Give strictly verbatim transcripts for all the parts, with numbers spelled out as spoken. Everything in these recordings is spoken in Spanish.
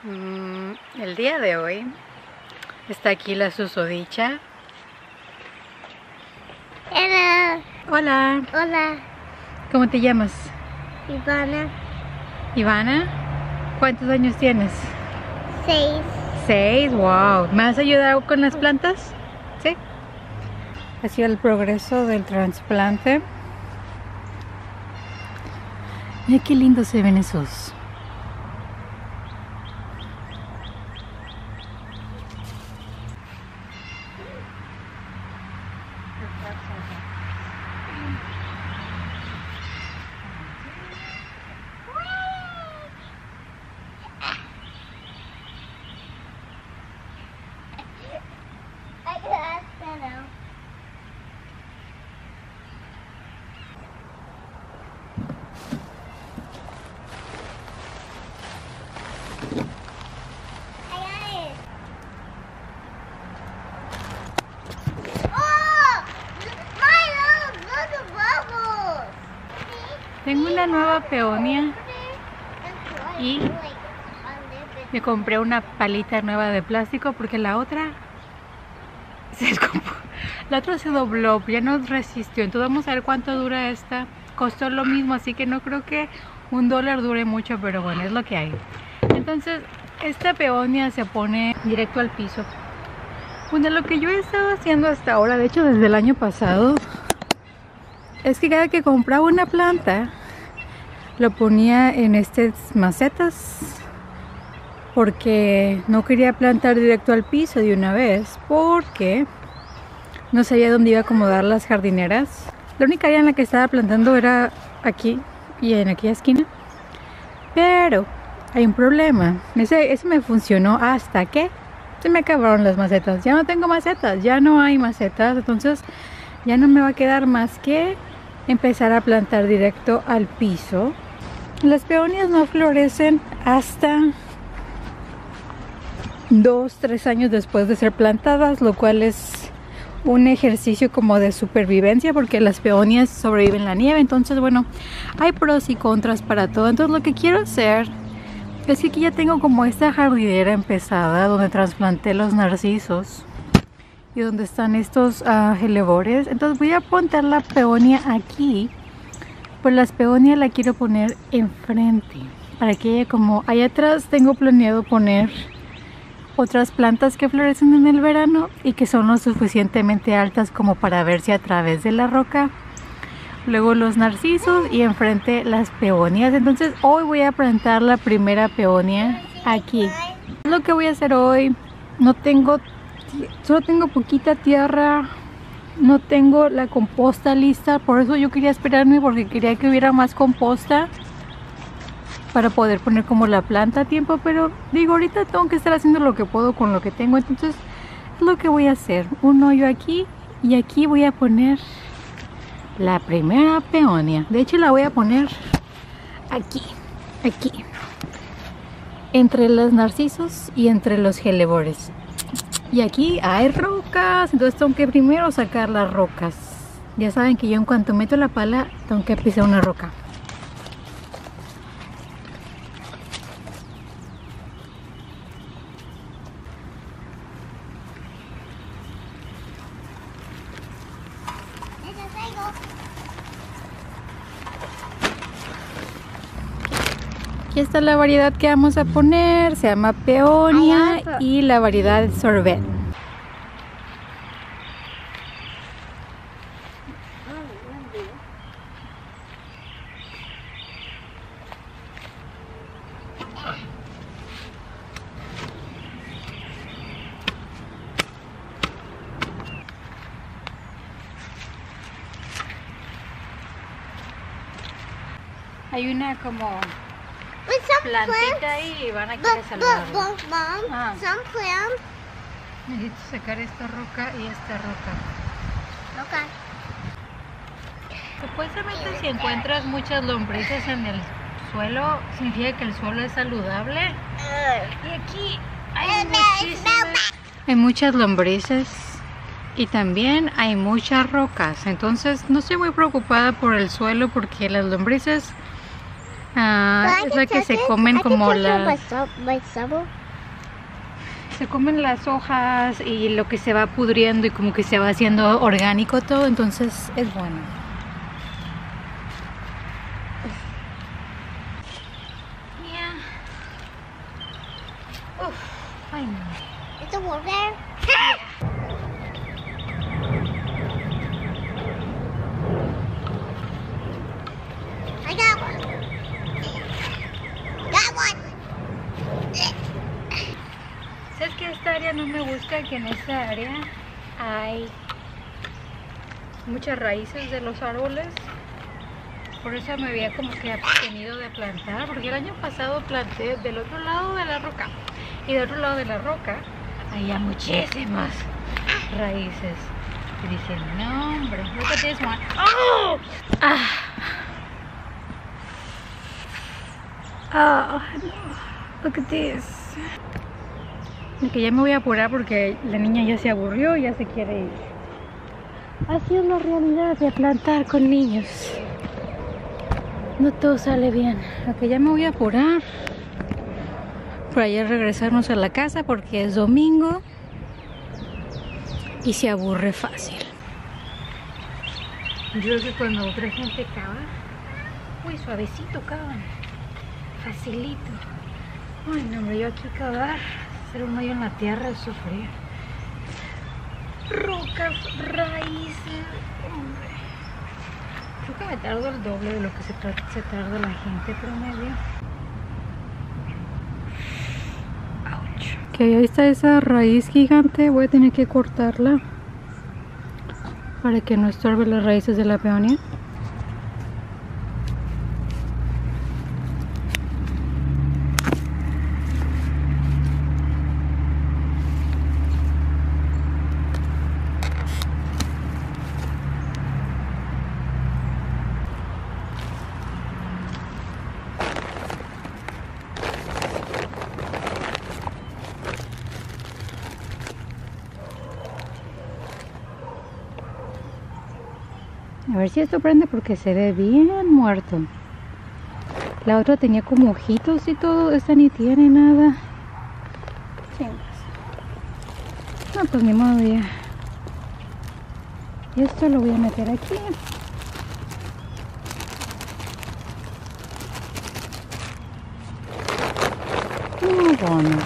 Mm, el día de hoy está aquí la susodicha. Hola. Hola. Hola. ¿Cómo te llamas? Ivana. Ivana. ¿Cuántos años tienes? Seis. Seis, wow. ¿Me has ayudado con las plantas? Sí. Ha sido el progreso del trasplante. Mira qué lindos se ven esos. Tengo una nueva peonia y me compré una palita nueva de plástico porque la otra se descompuso. La otra se dobló, ya no resistió. Entonces vamos a ver cuánto dura esta. Costó lo mismo, así que no creo que un dólar dure mucho, pero bueno, es lo que hay. Entonces esta peonia se pone directo al piso. Bueno, lo que yo he estado haciendo hasta ahora, de hecho desde el año pasado, es que cada que compraba una planta lo ponía en estas macetas porque no quería plantar directo al piso de una vez porque no sabía dónde iba a acomodar las jardineras. La única área en la que estaba plantando era aquí y en aquella esquina, pero hay un problema. Ese, ese me funcionó hasta que se me acabaron las macetas. Ya no tengo macetas, ya no hay macetas, entonces ya no me va a quedar más que empezar a plantar directo al piso. Las peonias no florecen hasta dos, tres años después de ser plantadas, lo cual es un ejercicio como de supervivencia porque las peonias sobreviven en la nieve. Entonces, bueno, hay pros y contras para todo. Entonces lo que quiero hacer es que aquí ya tengo como esta jardinera empezada donde trasplanté los narcisos y donde están estos uh, helebores. Entonces voy a poner la peonia aquí, pues las peonias la quiero poner enfrente para que ella, como allá atrás tengo planeado poner otras plantas que florecen en el verano y que son lo suficientemente altas como para verse a través de la roca. Luego los narcisos y enfrente las peonias. Entonces hoy voy a plantar la primera peonia aquí. Lo que voy a hacer hoy, no tengo solo tengo poquita tierra, no tengo la composta lista, por eso yo quería esperarme porque quería que hubiera más composta para poder poner como la planta a tiempo, pero digo, ahorita tengo que estar haciendo lo que puedo con lo que tengo. Entonces es lo que voy a hacer, un hoyo aquí y aquí voy a poner la primera peonia. De hecho la voy a poner aquí, aquí entre los narcisos y entre los helebores. Y aquí hay rocas, entonces tengo que primero sacar las rocas. Ya saben que yo en cuanto meto la pala tengo que pisar una roca. Aquí está la variedad que vamos a poner, se llama peonia y la variedad sorbet. Hay una como plantita ahí y van a querer saludarla. Ah. Necesito sacar esta roca y esta roca. Okay. Supuestamente si encuentras muchas lombrices en el suelo, significa que el suelo es saludable. Y aquí hay muchísimas. Hay muchas lombrices y también hay muchas rocas. Entonces no estoy muy preocupada por el suelo porque las lombrices Ah, But I es can la que touch se it. comen I can como touch it with las... my sub- my shovel. Se comen las hojas y lo que se va pudriendo y como que se va haciendo orgánico todo, entonces es bueno. Yeah. Uf, ay no. Is the wolf there? I got one. Got one. ¿Sabes que esta área no me gusta? Que en esta área hay muchas raíces de los árboles. Por eso me había como que abstenido de plantar, porque el año pasado planté del otro lado de la roca. Y del otro lado de la roca había muchísimas raíces. Y dije, no hombre, look at this one. ¡Oh! Ah. Oh, no. Look at this. Que ya me voy a apurar porque la niña ya se aburrió y ya se quiere ir. Así es la realidad de plantar con niños. No todo sale bien. Ok, ya me voy a apurar para ya regresarnos a la casa porque es domingo y se aburre fácil. Yo creo que cuando otra gente cava, uy, suavecito cavan, facilito. Ay, no, hombre, yo aquí cavar, hacer un hoyo en la tierra es sufrir. Rocas, raíces, hombre. Creo que me tardo el doble de lo que se, se tarda la gente promedio. Ouch. Ok, ahí está esa raíz gigante. Voy a tener que cortarla para que no estorbe las raíces de la peonia. A ver si esto prende porque se ve bien muerto. La otra tenía como ojitos y todo. Esta ni tiene nada. Chingas. No, pues ni modo ya. Y esto lo voy a meter aquí. Muy bueno.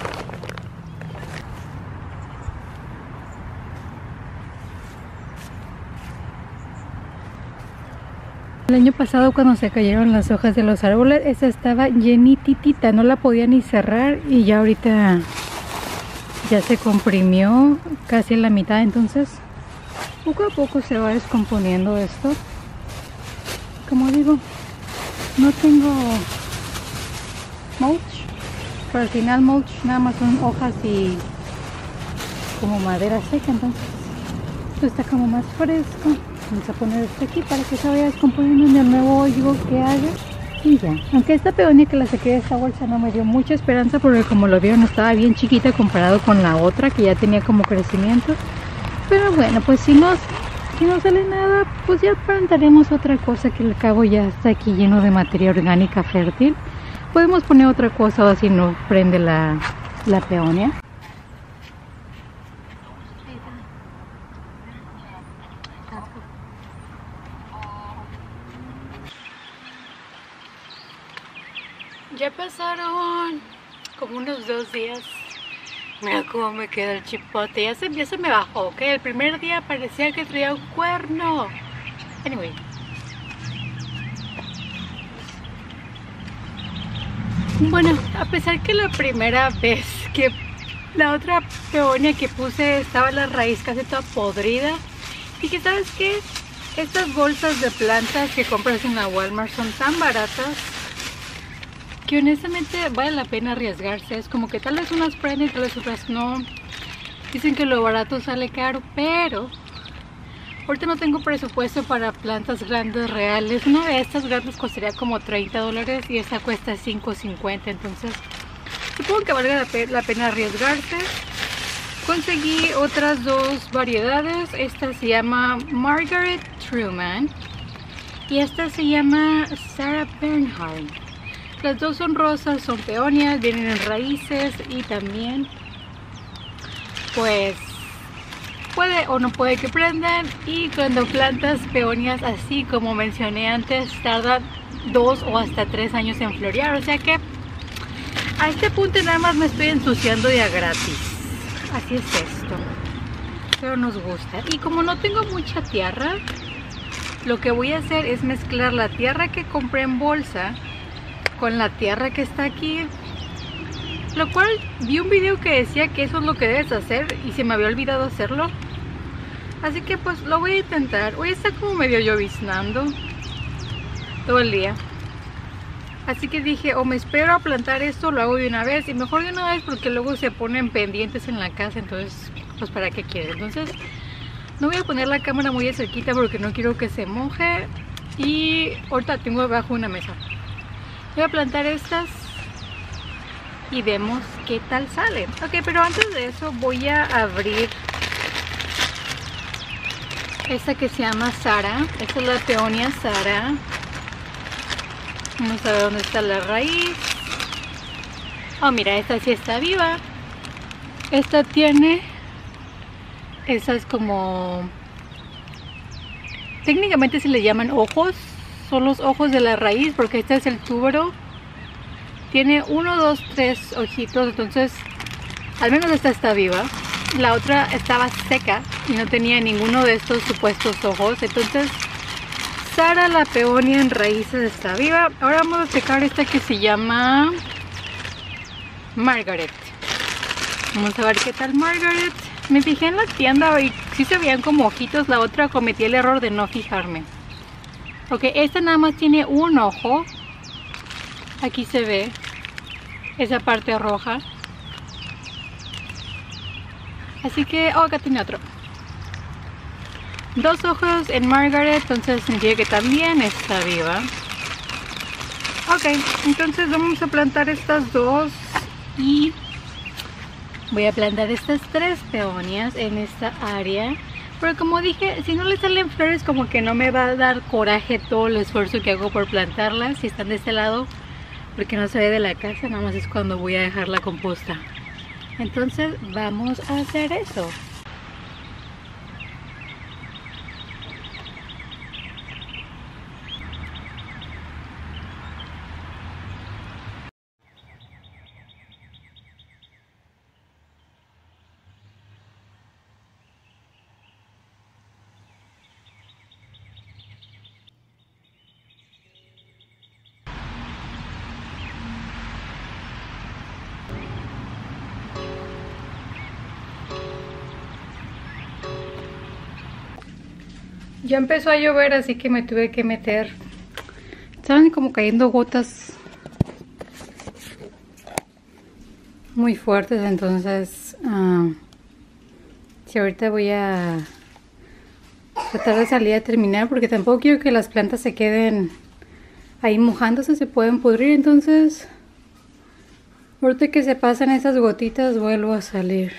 El año pasado cuando se cayeron las hojas de los árboles, esa estaba llenititita, no la podía ni cerrar y ya ahorita ya se comprimió casi en la mitad, entonces poco a poco se va descomponiendo esto. Como digo, no tengo mulch, pero al final mulch nada más son hojas y como madera seca, entonces esto está como más fresco. Vamos a poner esto aquí para que se vaya descomponiendo en el nuevo hoyo que haga y ya. Aunque esta peonia que la saqué de esta bolsa no me dio mucha esperanza porque como lo vieron estaba bien chiquita comparado con la otra que ya tenía como crecimiento. Pero bueno, pues si no, si no sale nada, pues ya plantaremos otra cosa que al cabo ya está aquí lleno de materia orgánica fértil. Podemos poner otra cosa o así no prende la, la peonia. Ya pasaron como unos dos días. Mira cómo me queda el chipote. Ya se, ya se me bajó, ¿ok? El primer día parecía que traía un cuerno. Anyway. Bueno, a pesar que la primera vez que la otra peonia que puse estaba la raíz casi toda podrida, dije, ¿sabes qué? Estas bolsas de plantas que compras en la Walmart son tan baratas que honestamente vale la pena arriesgarse. Es como que tal vez unas prenden y tal vez otras no. Dicen que lo barato sale caro, pero ahorita no tengo presupuesto para plantas grandes reales. Una de estas grandes costaría como treinta dólares y esta cuesta cinco cincuenta, entonces supongo que valga la pena arriesgarse. Conseguí otras dos variedades. Esta se llama Margaret Truman y esta se llama Sarah Bernhardt. Las dos son rosas, son peonias, vienen en raíces y también pues puede o no puede que prendan. Y cuando plantas peonias así como mencioné antes, tardan dos o hasta tres años en florear, o sea que a este punto nada más me estoy ensuciando de a gratis. Así es esto, pero nos gusta. Y como no tengo mucha tierra, lo que voy a hacer es mezclar la tierra que compré en bolsa con la tierra que está aquí, lo cual vi un video que decía que eso es lo que debes hacer y se me había olvidado hacerlo, así que pues lo voy a intentar. Hoy está como medio lloviznando todo el día, así que dije o me espero a plantar esto, lo hago de una vez, y mejor de una vez porque luego se ponen pendientes en la casa, entonces pues para qué quiero. Entonces no voy a poner la cámara muy de cerquita porque no quiero que se moje, y ahorita tengo abajo una mesa. Voy a plantar estas y vemos qué tal sale. Ok, pero antes de eso voy a abrir esta que se llama Sara. Esta es la peonia Sara. Vamos a ver dónde está la raíz. Oh, mira, esta sí está viva. Esta tiene... Esa es como... Técnicamente se le llaman ojos. Son los ojos de la raíz, porque este es el túbero. Tiene uno, dos, tres ojitos, entonces al menos esta está viva. La otra estaba seca y no tenía ninguno de estos supuestos ojos. Entonces Sara, la peonia en raíces, está viva. Ahora vamos a checar esta que se llama Margaret. Vamos a ver qué tal Margaret. Me fijé en la tienda y sí se veían como ojitos. La otra cometí el error de no fijarme. Ok, esta nada más tiene un ojo. Aquí se ve esa parte roja. Así que, oh, acá tiene otro. Dos ojos en Margaret, entonces significa que también está viva. Ok, entonces vamos a plantar estas dos y voy a plantar estas tres peonias en esta área. Pero como dije, si no le salen flores, como que no me va a dar coraje todo el esfuerzo que hago por plantarlas. Si están de este lado, porque no se ve de la casa, nada más es cuando voy a dejar la composta. Entonces vamos a hacer eso. Ya empezó a llover, así que me tuve que meter. Estaban como cayendo gotas muy fuertes, entonces uh, sí, ahorita voy a tratar de salir a terminar, porque tampoco quiero que las plantas se queden ahí mojándose, se pueden pudrir. Entonces ahorita que se pasan esas gotitas vuelvo a salir.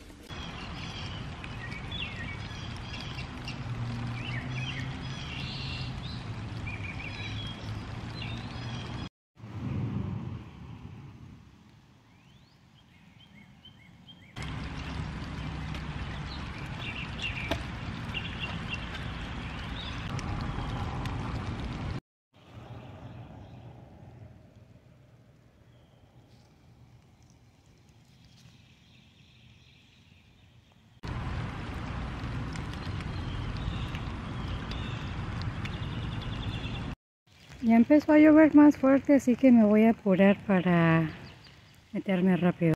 Ya empezó a llover más fuerte, así que me voy a apurar para meterme rápido.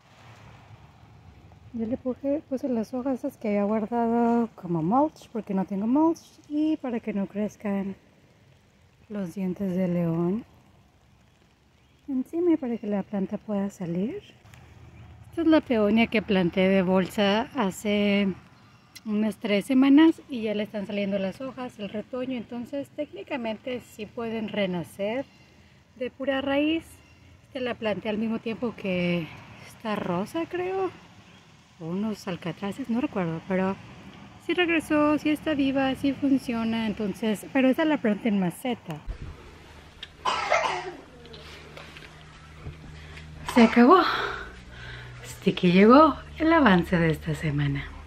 Yo le puse, puse las hojas esas que había guardado como mulch, porque no tengo mulch, y para que no crezcan los dientes de león encima, para que la planta pueda salir. Esta es la peonia que planté de bolsa hace unas tres semanas y ya le están saliendo las hojas, el retoño, entonces técnicamente sí pueden renacer de pura raíz. Esta la planté al mismo tiempo que esta rosa, creo, o unos alcatraces, no recuerdo, pero sí regresó, sí está viva, sí funciona. Entonces, pero esta la planté en maceta. Se acabó. Sticky llegó el avance de esta semana.